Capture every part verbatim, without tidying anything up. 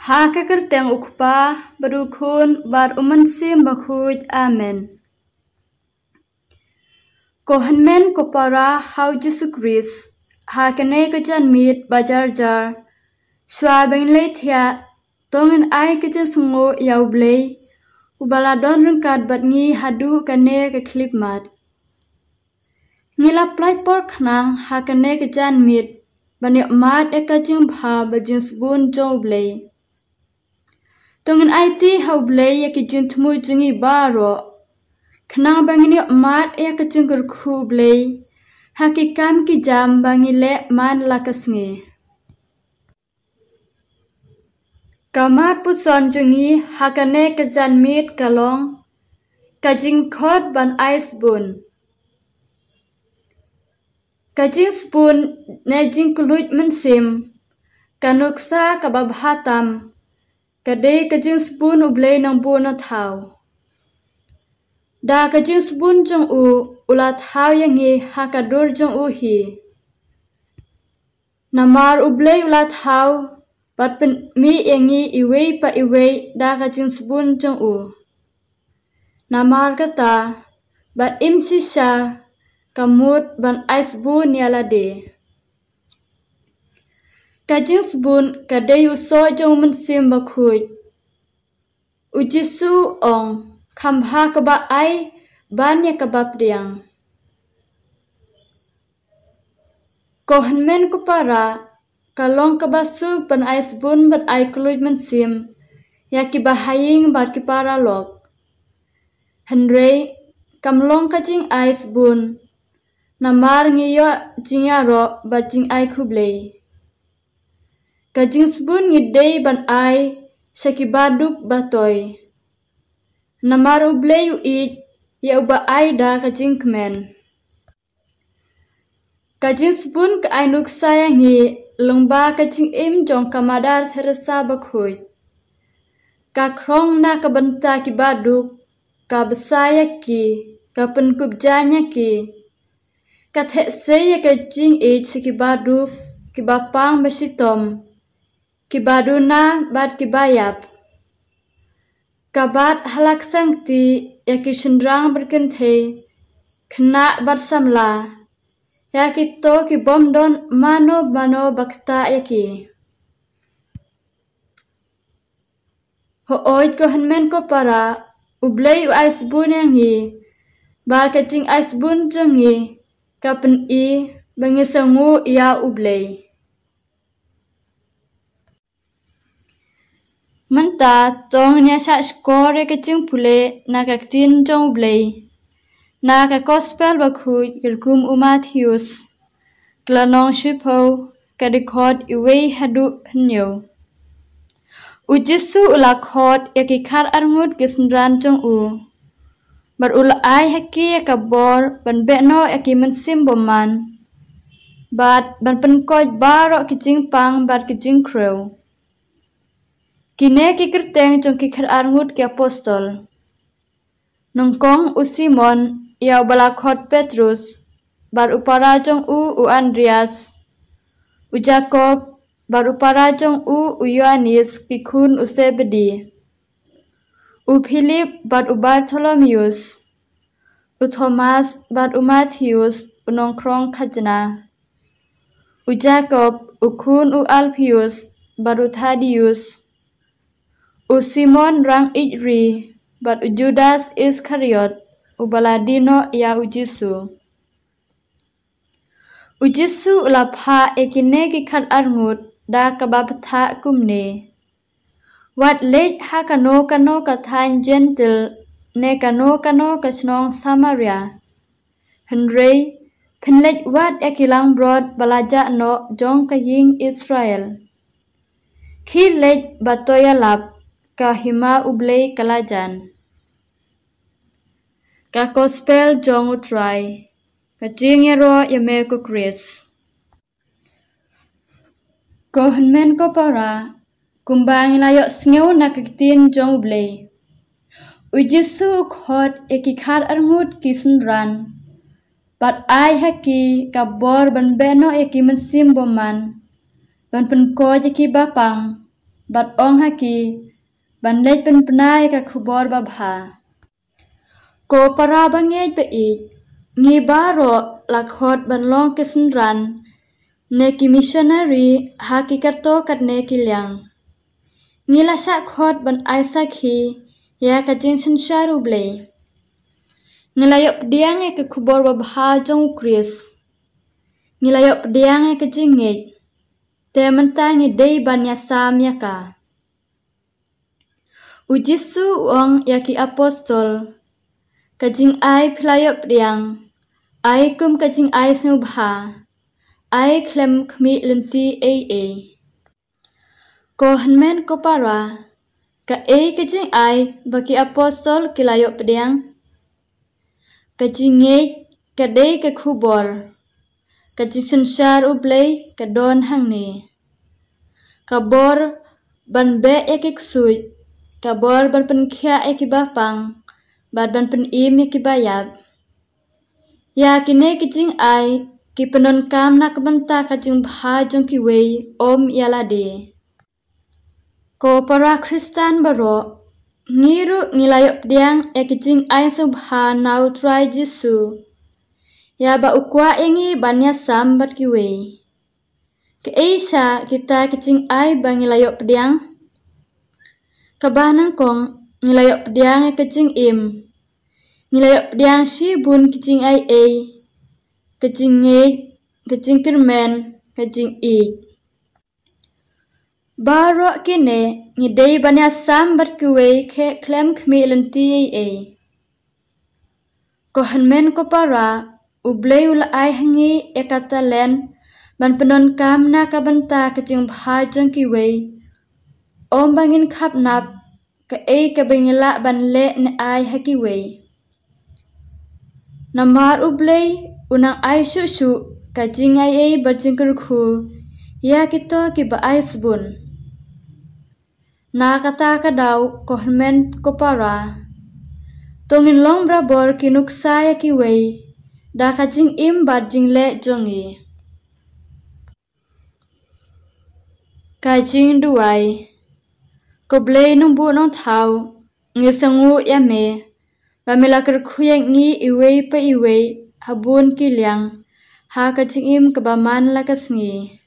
Ha kekerteng ukpa berukun bar umansim bakuj amen. Kohan men kopara hau Jesu Christ ha kene kejan miet bajar jar swa beng le thia tongen ai kejan sungo yau blei ubala don rengkat bat ngi hadu kene ke klip mat. Ngila plai por khnang ha kene kejan miet baniak mat ekajing bha bajing sabun jong blei. Tongen ai ti hau blei ya kijin tmu jingi baro. Khnang bangini mat ya kajing kerku blei. Hakikam ki jam bangile man lakasngi. Kamat puson jungi hakane kejan mit kalong. Kajing khot ban ais bun. Kajing spoon ne jing kuluit mensim. Kanuksa kababhatam. Kadai kajing spoon ublei nang bu na thau. Da kajing spoon jong u ulat thau yangi hakadur jong u hi. Namar ublei ulat thau bat pen mi yangi iwei pa iwei da kajing spoon jong u. Namar kata bat im sisa kamut ban ais bu nialade. Kajing spoon kadai uso jong mensim bakuj. Ujisu ong kambha kaba ai banya kebab diang. Kohan men kupara kalong kabasuk ban ais bun bat ai kluj mensim ya kibahaying bat kipara lok. Henry kamlong kajing ais bun namar ngiyo jingaro bat jing ai kublei. Kajing spoon ngidei ban ai sakibaduk batoy. Namar ublei uit ya uba ai da kajing kemen. Kajing spoon ke ai nuksa yangi lengba kajing im jong kamadar terasa bakuj. Ka krong na kabenta kibaduk ka besaya ki ka penkubjanya ki. Ka thekse ya kajing it sakibaduk kibapang besitom. Kibaduna bat kibayap. Kabat halak sangti ya kishendrang berkenthe. Kena bat samla. Ya kito kibomdon mano mano bakta yaki. Hooit kohan men ko para. Ublei u ais bun yangi. Bar kacing ais bun jongi. Kapen i bangisangu ya ublei. Menta tong nya sa skore kecing pule na kaktin jong blei. Na ka gospel bakhuj kerkum umat hius. Klanong shipo kadikot iwei hadu henyo. Ujisu ulakhot yakikar arngut kisndran jong u. Bar ula ai haki yakabor ban bekno yakimensim boman. Bat ban penkoj barok kicing pang bat kicing krew. Kine kikerteng jong kikar arngut ki apostol. Nongkong u Simon ya balakot Petrus. Bar upara jong u u Andreas. U Jacob bar upara jong u u Yohanes kikun u Zebedi. U Philip bar u Bartholomeus. U Thomas bar u Mattheus u nongkrong khajna. U Jacob u kun u Alpheus bar u Thaddeus. U Simon rang Idri, bat u Judas Iskariot, u Baladino ya u Jisu. U Jisu ulapha ekine kikat arngut da kabapatha kumne. Wat lej ha kano kano kathan gentle ne kano kano kasnong Samaria. Henry penlej wat ekilang brod balaja no jong kaying Israel. Khi lej batoya lap. Ka hima ublei kalajan. Ka gospel jong utrai. Ka jingero yame ko Chris. Ko henmen ko para. Kumbang layok sngew na kakitin jong ublei. Ujisu khot ekikar arngut kisendran. Bat ai haki kabor ban beno eki mensim boman. Ban penko jeki bapang. bat ong haki ban lej pen penai ka khubor babha. Ko para bangej ba ik ngi baro lakhot ban long kesenran neki missionary haki karto kat neki liang. Ngi la sak khot ban Isaac hi ya ka jing sin sharu blei. Ngilayop diang e ke khubor babha jong Chris. Ngilayop diang e ke jingej. Te mentang ngi dei ban ya sam ya ka. Ujisu uang ya ki apostol. Kajing ai pilayop diang. Ai kum kajing ai snubha. Ai klem kmi lenti ei ei. Ko hanmen ko para. Ka ei kajing ai baki apostol kilayop diang. Kajingej kadei ke khubor. Kajing sensyar ublei kadon hang ni. Kabor ban be ekik suj. Kabor ban penkia ekibapang. Bad ban pen im ekibayab. Ya kine kajing ai ki penon kam na kebenta kajing bha jong ki wei om yalade. Ko para Kristan baro ngiru ngilayop diang e kajing ai subha nau try Jesu. Ya ba ukwa engi banya sam bat ki wei. Ke eisa kita kajing ai ba ngilayop diang. Kabah nang kong ngilayop diang e kajing im. Ngilayop diang si bun kajing ai ei. Kajing ngej, kajing kermen, kajing ik. Baro kine ngidei banya sam bat ki wei ke klem kmi lenti ei ei. Ko hanmen ko para ublei ula ai hangi e kata len ban penon kam na kabenta kajing bha jong ki wei. Om bangin khap nap ka ei ka bengila ban le ne ai haki wei. Namar ublei unang ai susu kajing ai ei berjingker khu ya kito ki ba ai sebun. Na kata kadau ko hanmen ko para. Tongin long brabor kinuksa ya ki wei. Da kajing im bat jingle jongi. Kajing duwai. Ko blei nung bu nung thau. Ngisangu ya me. Bamila kerkuyang ngi iwei pa iwei. Habun ki liang. Ha kajing im kebaman lakas ngi.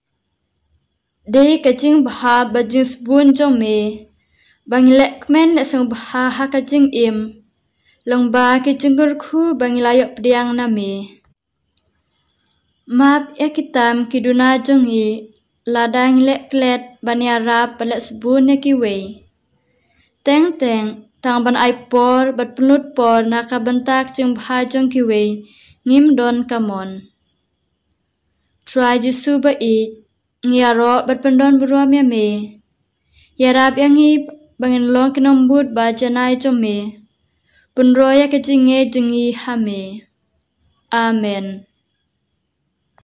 Dei kajing bha bajing sebun jong me. Bangilek men le sang bha ha kajing im. Long ba ki jengker khu bangilayop diang na me. Map ya kitam kiduna jongi. Ladang lek klet banyarap balek sebun ya ki wei. Teng teng tang ban ai por bat penut por na kabentak jeng bha jong ki wei. Ngim don kamon. Try Jesu ba i. Ngiyaro bat pendon beruam ya me. Yarap yang i bangin long kinambut ba janai jom me. Penroya kejinge jengi hame. Amen.